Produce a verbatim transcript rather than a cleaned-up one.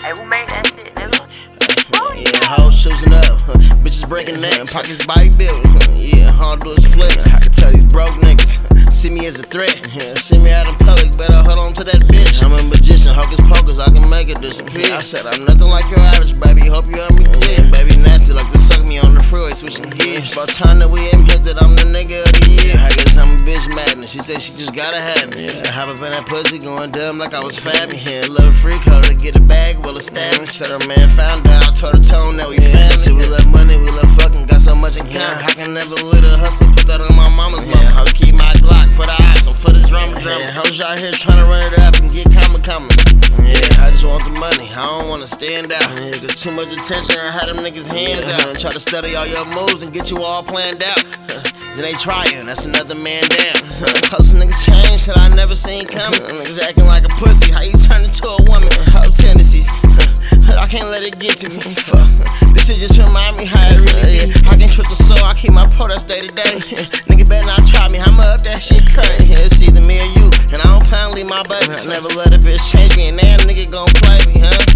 Hey, who made that shit, nigga? Oh, yeah, yeah, hoes choosing up, huh. Bitches breaking necks, pockets bodybuilding, huh. Yeah, hard doors flex. I can tell these broke niggas see me as a threat. Yeah, see me out in public, better hold on to that bitch. I'm a magician, hocus pocus, I can make it disappear. I said I'm nothing like your average, baby. Hope you heard me clear. Yeah, baby nasty, like to suck me on the freeway, switching gears. About time that we ain't hit that I'm the nigga of the year. I guess I'm a bitch madness. She said she just gotta have me. Yeah, hop up in that pussy, going dumb like I was fabbing. Yeah, love freak, hoe to get a bag, well established. Said her man found out, told her tone that we family. See, we love money, we love fucking, got so much in common. I can never let her hustle, put that on my mama's mama. How we keep my Glock for the eyes, I'm for the drama drama. Yeah, hoes out here trying to run it up and get comma comma. Yeah, I just want the money, I don't wanna stand out. Yeah, cause too much attention, I had them niggas hands out. Try to study all your moves and get you all planned out. Then they trying, that's another man down. Cause niggas change that I never seen coming. Niggas acting like a pussy, how you turn into a woman? Hoe tendencies, I can't let it get to me. Fuck, this shit just remind me how it really is. I can trust the soul, I keep my pro, that's day to day. Nigga better not try me, I'ma up that shit crazy. It's either me or you, and I don't plan to leave my baby. I never let a bitch change me, and now a nigga gon' play me, huh?